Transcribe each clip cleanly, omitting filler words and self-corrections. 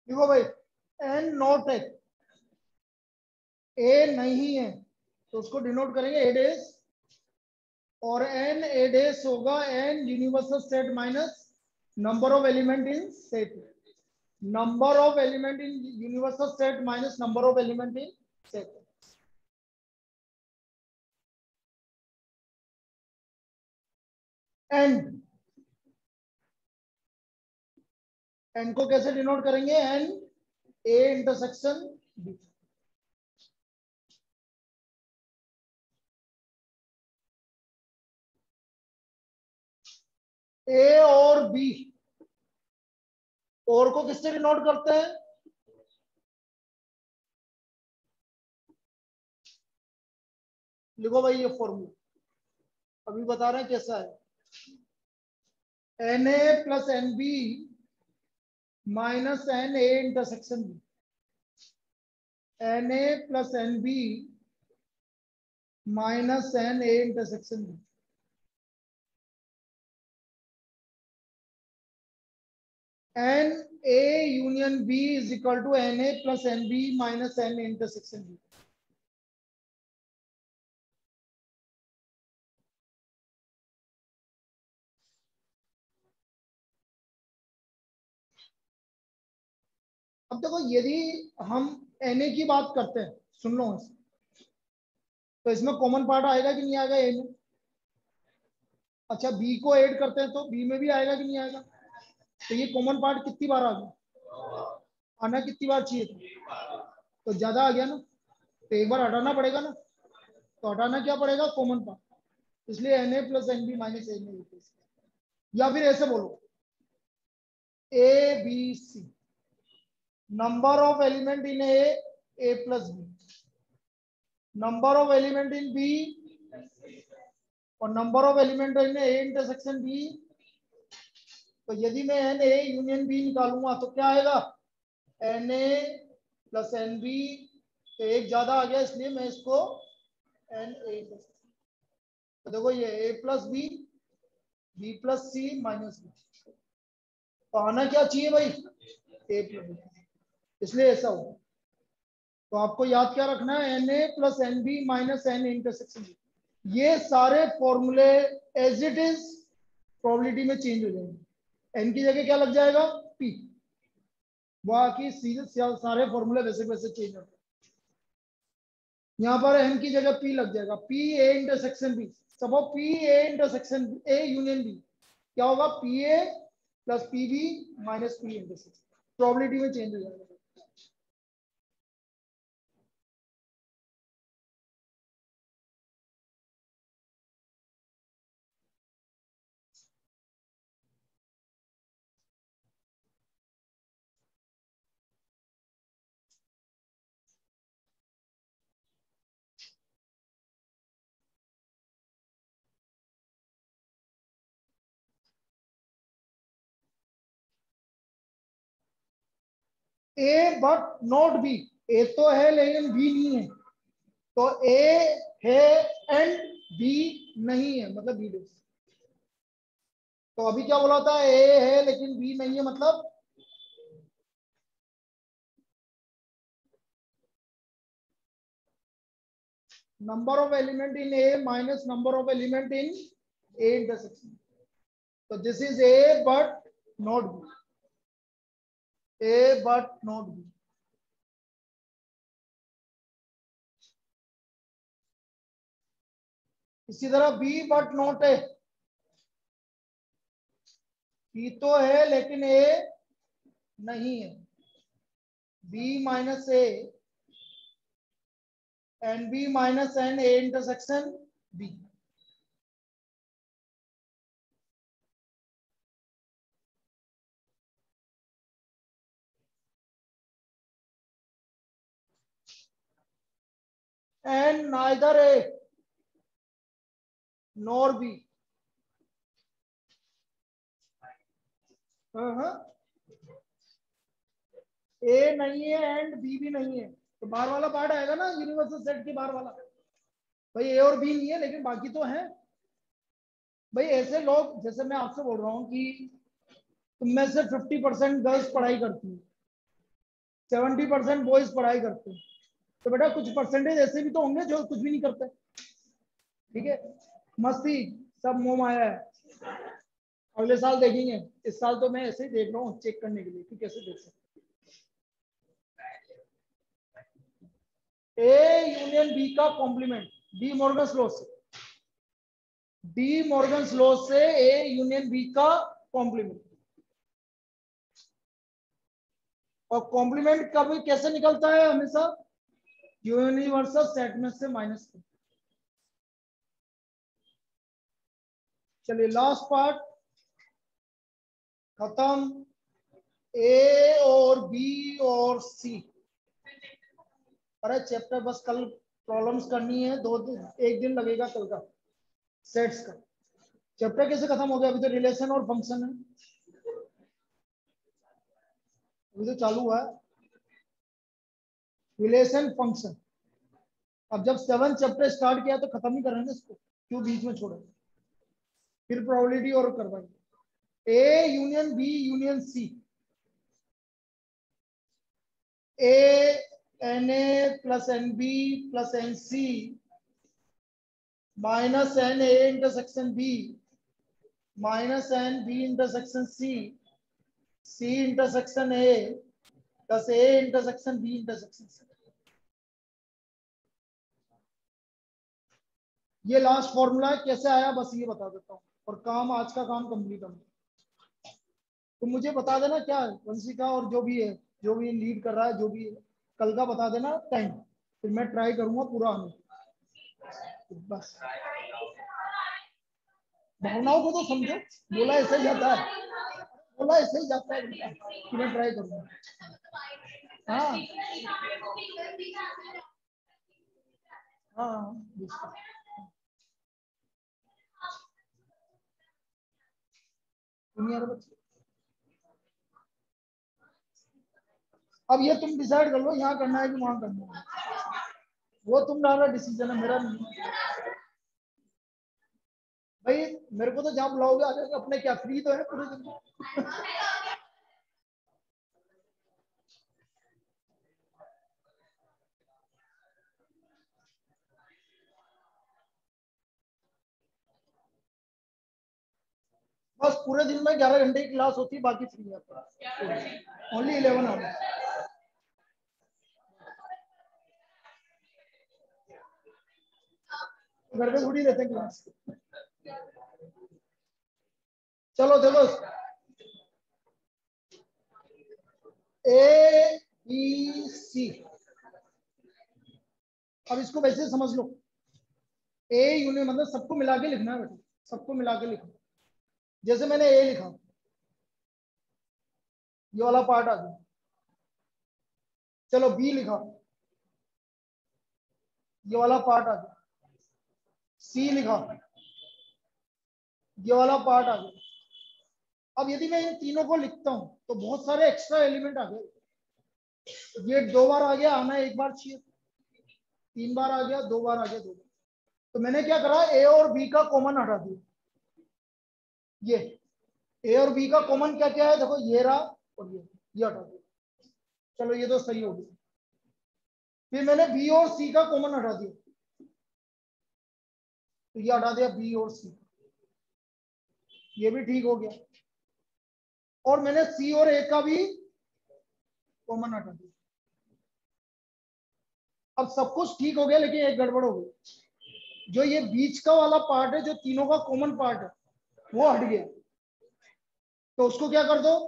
देखो भाई, N not है, ए नहीं है, तो उसको डिनोट करेंगे ए डेज, और एन ए डेज होगा n universal set minus number of element in set, number of element in universal set minus number of element in set. And n को कैसे डिनोट करेंगे, n A intersection B. A और B, और को किससे denote करते हैं, लिखो भाई ये फॉर्मूला अभी बता रहे हैं कैसा है, n A plus n B minus n A intersection B, n A plus n B minus n A intersection B. N A union B is equal to n A plus n B minus n A intersection B. अब देखो, यदि हम N A की बात करते हैं, सुन लो, तो इसमें कॉमन पार्ट आएगा कि नहीं आएगा ए में। अच्छा, बी को ऐड करते हैं तो बी में भी आएगा कि नहीं आएगा। तो ये कॉमन पार्ट कितनी बार आ गया, आना कितनी बार चाहिए था, तो ज्यादा आ गया ना, तो एक बार हटाना पड़ेगा ना, तो हटाना क्या पड़ेगा, कॉमन पार्ट, इसलिए n A plus n B minus n A. या फिर ऐसे बोलो, A B C, number of element in A plus B, number of element in B, और number of element in A intersection B. तो यदि मैं N A union B निकालूंगा तो क्या आएगा, n A plus n B, तो एक ज्यादा आ गया, इसलिए मैं इसको एन ए, तो देखो ये A plus B, B plus C minus B, तो आना क्या चाहिए भाई, ए प्लस बी, इसलिए ऐसा होगा। तो आपको याद क्या रखना है, n A plus n B minus n intersection B. ये सारे फॉर्मूले एज इट इज प्रोबेबिलिटी में चेंज हो जाएंगे, एन की जगह क्या लग जाएगा, पी, बाकी सीधे सारे फॉर्मूले वैसे वैसे चेंज होते हैं। यहाँ पर एन की जगह पी लग जाएगा, P A intersection B, suppose P A intersection A union B, क्या होगा, P A plus P B minus P intersection, probability में चेंज हो जाएगा। A but not B, A तो है लेकिन बी नहीं है, तो ए है एंड बी नहीं है, मतलब बी डिस। तो अभी क्या बोला था, ए है लेकिन बी नहीं है, मतलब number of element in A minus number of element in A intersection. तो this is A but not B, A but not B. इसी तरह B but not A, B तो है लेकिन ए नहीं है, B minus A and B minus n A intersection B. And neither A nor B, A नहीं है and B भी नहीं है, तो बाहर वाला पार्ट आएगा ना यूनिवर्सल सेट के बाहर वाला, भाई ए और बी नहीं है लेकिन बाकी तो है। भाई ऐसे लोग, जैसे मैं आपसे बोल रहा हूँ कि तुम में से 50% गर्ल्स पढ़ाई करती है, 70% बॉयज पढ़ाई करते हैं, तो बेटा कुछ परसेंटेज ऐसे भी तो होंगे जो कुछ भी नहीं करते। ठीक है, मस्ती सब मोह माया है, अगले साल देखेंगे। इस साल तो मैं ऐसे ही देख रहा हूँ चेक करने के लिए कि कैसे देख सकते। ए यूनियन बी का कॉम्प्लीमेंट डी मॉर्गन्स लॉ से, डी मॉर्गन्स लॉ से ए यूनियन बी का कॉम्प्लीमेंट। और कॉम्प्लीमेंट कभी कैसे निकलता है? हमेशा यूनिवर्सल सेट में से माइनस कर। चलिए लास्ट पार्ट खत्म। ए और बी और सी, अरे चैप्टर बस कल प्रॉब्लम्स करनी है, 2 दिन 1 दिन लगेगा कल का सेट्स का। चैप्टर कैसे खत्म हो गया? अभी तो रिलेशन और फंक्शन है, अभी तो चालू है रिलेशन फंक्शन। अब जब 7 चैप्टर स्टार्ट किया तो खत्म ही करेंगे इसको, क्यों बीच में छोड़े? फिर प्रोबेबिलिटी और करवाएंगे। A union B union C, A n A plus n B plus n C minus n A intersection B minus n B intersection C, C intersection A plus A intersection B intersection C. ये last formula कैसे आया बस ये बता देता हूँ, और काम आज का काम कंप्लीट है। तो मुझे बता देना क्या है वंशी का, और जो भी है, जो भी लीड कर रहा है, जो भी है, कल का बता देना टाइम, फिर मैं ट्राई करूंगा पूरा आने। बस भावनाओं को तो समझो, बोला ऐसे ही जाता है, बोला ऐसे ही जाता है, कि मैं ट्राई करूंगा। हाँ हाँ अब ये तुम डिसाइड कर लो यहाँ करना है कि वहां करना है, वो तुम्हारा डिसीजन है, मेरा नहीं। भाई मेरे को तो जहाँ बुलाओगे आ जाएगा, अपने क्या फ्री तो है पूरे दिन। बस पूरे दिन में 11 घंटे की क्लास होती है, बाकी फ्री है, ओनली 11 आवर्स। घर पे थोड़ी रहते क्लास। चलो देखो, ए बी सी, अब इसको वैसे समझ लो, ए यूनियन मतलब सबको मिला के लिखना है बेटा, सबको मिला के लिखना। जैसे मैंने ए लिखा, ये वाला पार्ट आ गया। चलो बी लिखा, ये वाला पार्ट आ गया। सी लिखा, ये वाला पार्ट आ गया। अब यदि मैं इन तीनों को लिखता हूं तो बहुत सारे एक्स्ट्रा एलिमेंट आ गए। ये 2 बार आ गया, आना 1 बार चाहिए, 3 बार आ गया, 2 बार आ गया, 2 बार। तो मैंने क्या करा, ए और बी का कॉमन हटा दिया। ये ए और बी का कॉमन क्या क्या है देखो, ये रहा और ये हटा दिया। चलो ये तो सही हो गया। फिर मैंने बी और सी का कॉमन हटा दिया, तो ये हटा दिया बी और सी, ये भी ठीक हो गया। और मैंने सी और ए का भी कॉमन हटा दिया। अब सब कुछ ठीक हो गया, लेकिन एक गड़बड़ हो गई। जो ये बीच का वाला पार्ट है, जो तीनों का कॉमन पार्ट है, वो हट गया। तो उसको क्या कर दो,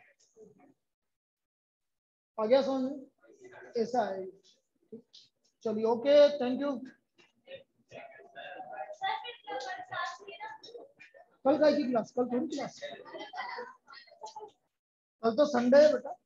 आ गया समझ में? ऐसा है। चलिए ओके, थैंक यू। कल का की क्लास? कल थोड़ी क्लास, कल तो संडे है बेटा।